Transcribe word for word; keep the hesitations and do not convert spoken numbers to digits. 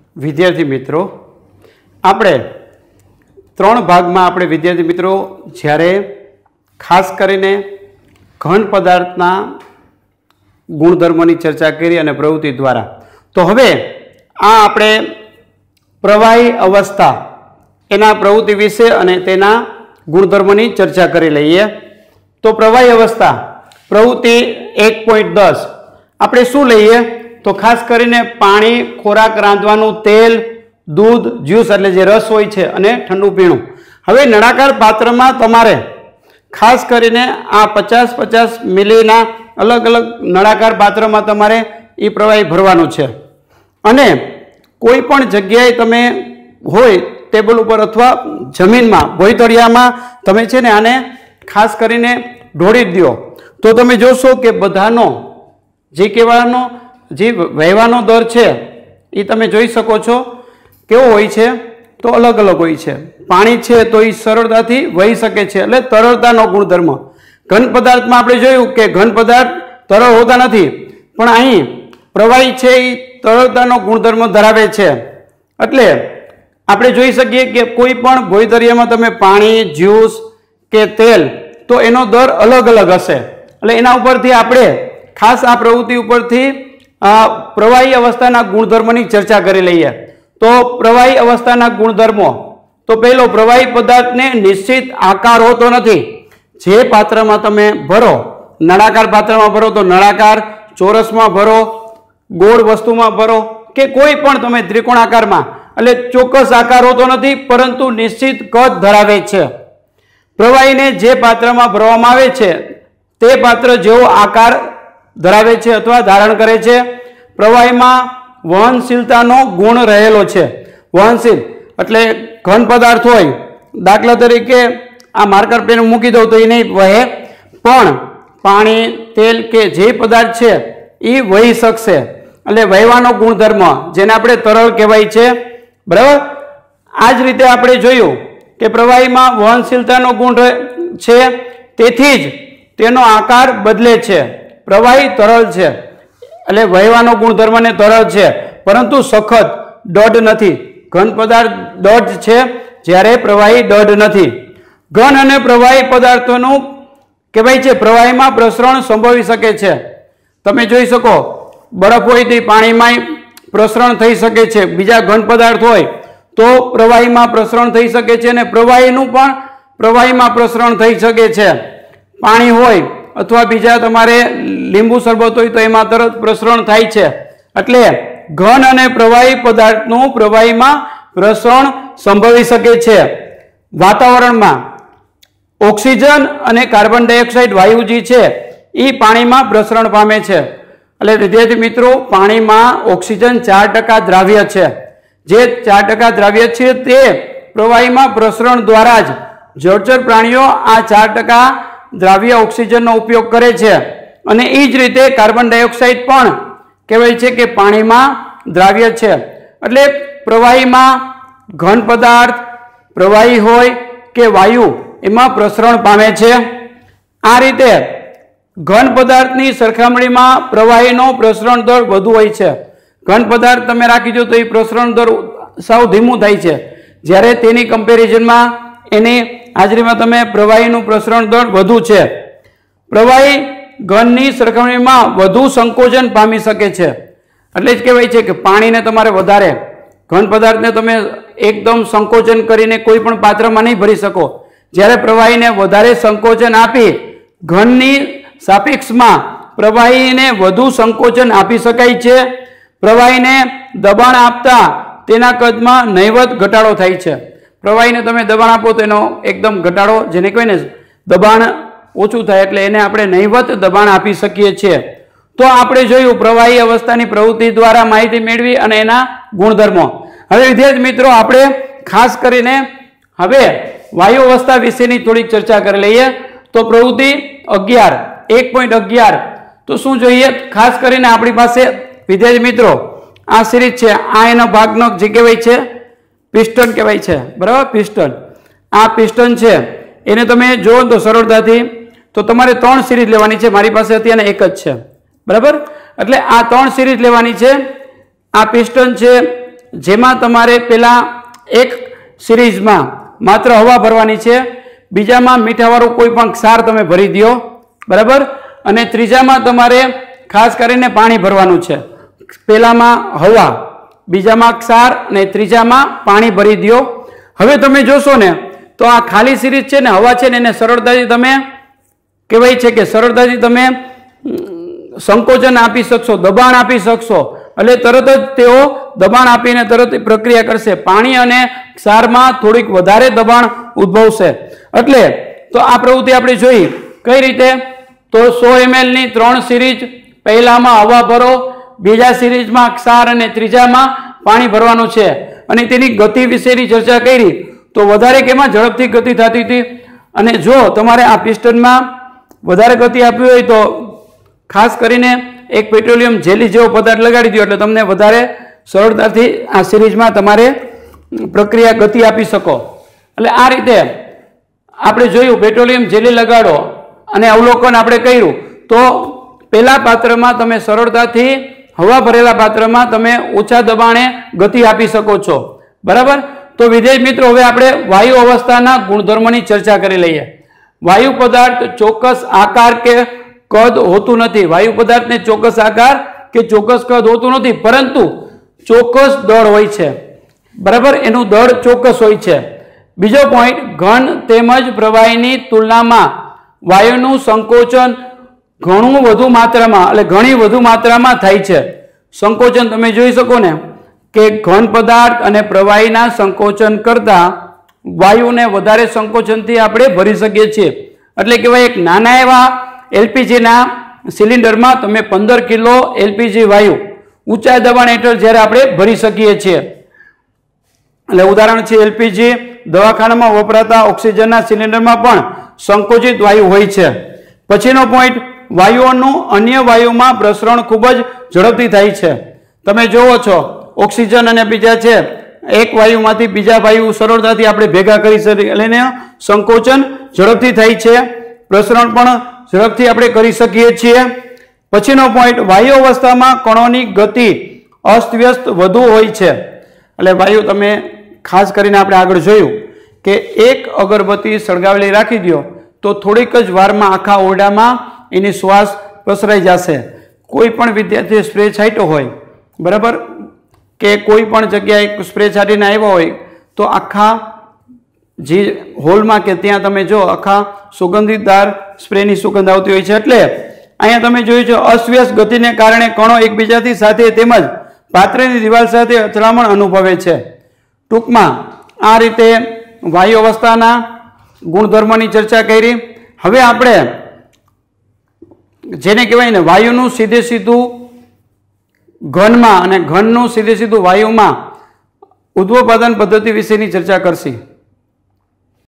વિદ્યાર્થી મિત્રો, આપણે ત્રણ ભાગમાં આપણે વિદ્યાર્થી મિત્રો જ્યારે ખાસ કરીને ઘન પદાર્થના ગુણધર્મોની ચર્ચા કરી અને પ્રવૃત્તિ દ્વારા, તો હવે આ આપણે પ્રવાહી અવસ્થા એના પ્રવૃત્તિ વિશે અને તેના ગુણધર્મોની ચર્ચા કરી લઈએ. તો પ્રવાહી અવસ્થા પ્રવૃત્તિ એક પોઈન્ટ દસ આપણે શું લઈએ તો ખાસ કરીને પાણી, ખોરાક રાંધવાનું તેલ, દૂધ, જ્યુસ એટલે જે રસ હોય છે અને ઠંડુ પીણું. હવે નળાકાર પાત્રમાં તમારે ખાસ કરીને આ પચાસ પચાસ મિલીના અલગ અલગ નળાકાર પાત્રમાં તમારે એ પ્રવાહી ભરવાનું છે અને કોઈ પણ જગ્યાએ તમે હોય ટેબલ ઉપર અથવા જમીનમાં ભોંયતળિયામાં તમે છે ને આને ખાસ કરીને ઢોળી દો તો તમે જોશો કે બધાનો જે કહેવાનો જે વહેવાનો દર છે એ તમે જોઈ શકો છો કેવો હોય છે તો અલગ અલગ હોય છે. પાણી છે તો એ સરળતાથી વહી શકે છે એટલે તરળતાનો ગુણધર્મ. ઘન પદાર્થમાં આપણે જોયું કે ઘન પદાર્થ તરળ હોતા નથી પણ અહીં પ્રવાહી છે એ તરળતાનો ગુણધર્મ ધરાવે છે. એટલે આપણે જોઈ શકીએ કે કોઈ પણ ભોંયતળિયામાં તમે પાણી, જ્યુસ કે તેલ તો એનો દર અલગ અલગ હશે. એટલે એના ઉપરથી આપણે ખાસ આ પ્રવૃત્તિ ઉપરથી પ્રવાહી અવસ્થાના ગુણધર્મની ચર્ચા કરી લઈએ. તો પ્રવાહી અવસ્થાના ગુણધર્મો, તો પહેલો, પ્રવાહી પદાર્થને નિશ્ચિત આકાર હોતો નથી. જે પાત્રમાં તમે ભરો, નળાકાર પાત્રમાં ભરો તો નળાકાર, ચોરસમાં ભરો, ગોળ વસ્તુમાં ભરો કે કોઈ પણ તમે ત્રિકોણાકારમાં, એટલે ચોક્કસ આકાર હોતો નથી પરંતુ નિશ્ચિત કદ ધરાવે છે. પ્રવાહીને જે પાત્રમાં ભરવામાં આવે છે તે પાત્ર જેવો આકાર ધરાવે છે અથવા ધારણ કરે છે. પ્રવાહીમાં વહનશીલતાનો ગુણ રહેલો છે. વહનશીલ એટલે ઘન પદાર્થ હોય, દાખલા તરીકે આ માર્કર પેન મૂકી દઉં તો એ નહીં વહે, પણ પાણી, તેલ કે જે પદાર્થ છે એ વહી શકશે. એટલે વહેવાનો ગુણધર્મ જેને આપણે તરલ કહેવાય છે. બરાબર. આ જ રીતે આપણે જોયું કે પ્રવાહીમાં વહનશીલતાનો ગુણ છે તેથી જ તેનો આકાર બદલે છે. પ્રવાહી તરલ છે એટલે વહેવાનો ગુણધર્મ ને તરલ છે પરંતુ સખત દઢ નથી. ઘન પદાર્થ દઢ છે જ્યારે પ્રવાહી દઢ નથી. ઘન અને પ્રવાહી પદાર્થોનું કહેવાય છે પ્રવાહીમાં પ્રસરણ સંભવી શકે છે. તમે જોઈ શકો બરફ હોય તો પાણીમાં પ્રસરણ થઈ શકે છે, બીજા ઘન પદાર્થ હોય તો પ્રવાહીમાં પ્રસરણ થઈ શકે છે અને પ્રવાહીનું પણ પ્રવાહીમાં પ્રસરણ થઈ શકે છે. પાણી હોય અથવા બીજા તમારે લીંબુ શરબત હોય તો એમાં તરત પ્રસરણ થાય છે. એટલે ઘન અને પ્રવાહી પદાર્થનું પ્રવાહીમાં પ્રસરણ સંભવી શકે છે. વાતાવરણમાં ઓક્સિજન અને કાર્બન ડાયોક્સાઇડ વાયુ જે છે એ પાણીમાં પ્રસરણ પામે છે. એટલે વિદ્યાર્થી મિત્રો, પાણીમાં ઓક્સિજન ચાર ટકા દ્રાવ્ય છે. જે ચાર ટકા દ્રાવ્ય છે તે પ્રવાહીમાં પ્રસરણ દ્વારા જ જળચર પ્રાણીઓ આ ચાર ટકા દ્રાવ્ય ઓક્સિજનનો ઉપયોગ કરે છે અને એ જ રીતે કાર્બન ડાયોક્સાઇડ પણ કહેવાય છે કે પાણીમાં દ્રાવ્ય છે. એટલે પ્રવાહીમાં ઘન પદાર્થ, પ્રવાહી હોય કે વાયુ એમાં પ્રસરણ પામે છે. આ રીતે ઘન પદાર્થની સરખામણીમાં પ્રવાહીનો પ્રસરણ દર વધુ હોય છે. ઘન પદાર્થ તમે રાખી દો તો એ પ્રસરણ દર સાવ ધીમું થાય છે, જ્યારે તેની કમ્પેરિઝનમાં એની હાજરીમાં તમે પ્રવાહીનું પ્રસરણ દર વધુ છે. પ્રવાહી ઘનની સરખામણીમાં વધુ સંકોચન પામી શકે છે. એટલે જ કહેવાય છે કે પાણીને તમારે વધારે, ઘન પદાર્થને તમે એકદમ સંકોચન કરીને કોઈ પણ પાત્રમાં નહીં ભરી શકો, જ્યારે પ્રવાહીને વધારે સંકોચન આપી ઘનની સાપેક્ષમાં પ્રવાહીને વધુ સંકોચન આપી શકાય છે. પ્રવાહીને દબાણ આપતા તેના કદમાં નહિવત ઘટાડો થાય છે. પ્રવાહીને તમે દબાણ આપો તો એનો એકદમ ઘટાડો, જેને કહેવાય ને દબાણ ઓછું થાય, એટલે એને આપણે નહિવત દબાણ આપી શકીએ છીએ. તો આપણે જોયું પ્રવાહી અવસ્થાની પ્રવૃત્તિ દ્વારા માહિતી મેળવી અને એના ગુણધર્મો. હવે વિદ્યાર્થી મિત્રો, આપણે ખાસ કરીને હવે વાયુ અવસ્થા વિશેની થોડીક ચર્ચા કરી લઈએ. તો પ્રવૃત્તિ અગિયાર એક પોઈન્ટ અગિયાર તો શું જોઈએ? ખાસ કરીને આપણી પાસે વિદ્યાર્થી મિત્રો આ સિરીઝ છે, આ એનો ભાગનો જે કહેવાય છે પિસ્ટન કહેવાય છે. બરાબર, પિસ્ટન. આ પિસ્ટન છે એને તમે જુઓ તો સરળતાથી તો તમારે ત્રણ સિરીઝ લેવાની છે. મારી પાસે અત્યારે એક જ છે. બરાબર, એટલે આ ત્રણ સિરીઝ લેવાની છે. આ પિસ્ટન છે જેમાં તમારે પેલા એક સિરીઝમાં માત્ર હવા ભરવાની છે, બીજામાં મીઠાવાળું કોઈ પણ ક્ષાર તમે ભરી દો, બરાબર, અને ત્રીજામાં તમારે ખાસ કરીને પાણી ભરવાનું છે. પહેલામાં હવા, બીજામાં ક્ષાર અને ત્રીજામાં પાણી ભરી દો. હવે તમે જોશો ને તો આ ખાલી સિરીઝ છે ને હવા છે ને એને સરળતાથી તમે કહેવાય છે કે સરળતાથી તમે સંકોચન આપી શકશો, દબાણ આપી શકશો, એટલે તરત જ તેઓ દબાણ આપીને તરત પ્રક્રિયા કરશે. પાણી અને ક્ષારમાં થોડીક વધારે દબાણ ઉદ્ભવશે. એટલે તો આ પ્રવૃત્તિ આપણે જોઈ કઈ રીતે, તો સો એમએલ ની ત્રણ સિરીઝ, પહેલામાં હવા ભરો, બીજા સિરીઝમાં ક્ષાર અને ત્રીજામાં પાણી ભરવાનું છે. અને તેની ગતિ વિશેની ચર્ચા કરી તો વધારે કેમાં ઝડપથી ગતિ થતી હતી. અને જો તમારે આ પિસ્ટનમાં વધારે ગતિ આપવી હોય તો ખાસ કરીને એક પેટ્રોલિયમ જેલી જેવો પદાર્થ લગાડી દો એટલે તમને વધારે સરળતાથી આ સિરીઝમાં તમારે પ્રક્રિયા ગતિ આપી શકો. એટલે આ રીતે આપણે જોયું પેટ્રોલિયમ જેલી લગાડો અને અવલોકન આપણે કર્યું તો પહેલા પાત્રમાં તમે સરળતાથી હવા ભરેલા પાત્રમાં તમે ઓછા દબાણે ગતિ આપી શકો છો, બરાબર. તો વિદ્યાર્થી મિત્રો હવે આપણે વાયુ અવસ્થાના ગુણધર્મોની ચર્ચા કરી લઈએ. વાયુ પદાર્થ ચોક્કસ આકાર કે કદ હોતું નથી. વાયુ પદાર્થને ચોક્કસ આકાર કે ચોક્કસ કદ હોતું નથી, પરંતુ ચોક્કસ દળ હોય છે, બરાબર, એનું દળ ચોક્કસ હોય છે. બીજો પોઈન્ટ, ઘન તેમજ પ્રવાહીની તુલનામાં વાયુનું સંકોચન ઘણું વધુ માત્રામાં એટલે ઘણી વધુ માત્રામાં થાય છે. સંકોચન તમે જોઈ શકો ને કે ઘન પદાર્થ અને પ્રવાહીના સંકોચન કરતા વાયુને વધારે સંકોચનથી આપણે ભરી શકીએ છીએ. એટલે કહેવાય એક નાના એવા એલપીજીના સિલિન્ડરમાં તમે પંદર કિલો એલપીજી વાયુ ઊંચા દબાણ હેઠળ જ્યારે આપણે ભરી શકીએ છીએ. એટલે ઉદાહરણ છે એલપીજી, દવાખાનામાં વપરાતા ઓક્સિજનના સિલિન્ડરમાં પણ સંકોચિત વાયુ હોય છે. પછીનો પોઈન્ટ, વાયુઓનું અન્ય વાયુમાં પ્રસરણ ખૂબ જ ઝડપથી થાય છે. તમે જોવો છો ઓક્સિજન અને બીજા છે એક વાયુમાંથી બીજા વાયુ સરળતાથી આપણે ભેગા કરી શકીએ, એટલે સંકોચન ઝડપથી થાય છે, પ્રસરણ પણ ઝડપથી આપણે કરી શકીએ છીએ. પછીનો પોઈન્ટ, વાયુ અવસ્થામાં કણોની ગતિ અસ્તવ્યસ્ત વધુ હોય છે. એટલે વાયુ તમે ખાસ કરીને આપણે આગળ જોયું કે એક અગરબત્તી સળગાવેલી રાખી દો તો થોડીક જ વારમાં આખા ઓરડામાં એની શ્વાસ પ્રસરાઈ જશે. કોઈ પણ વિદ્યાર્થી સ્પ્રે છાંટ્યો હોય, બરાબર, કે કોઈ પણ જગ્યાએ સ્પ્રે છાંટીને આવ્યો હોય તો આખા જે હોલમાં કે ત્યાં તમે જો આખા સુગંધિતદાર સ્પ્રેની સુગંધ આવતી હોય છે. એટલે અહીંયા તમે જોયું છે અસ્વ્યસ્ત ગતિને કારણે કણો એકબીજાથી સાથે તેમજ પાત્રની દિવાલ સાથે અથડામણ અનુભવે છે. ટૂંકમાં આ રીતે વાયુ અવસ્થાના ગુણધર્મોની ચર્ચા કરી. હવે આપણે જેને કહેવાય ને વાયુનું સીધે સીધું ઘનમાં અને ઘનનું સીધે સીધું વાયુમાં ઉદ્વોપાદન પદ્ધતિ વિશેની ચર્ચા કરશી.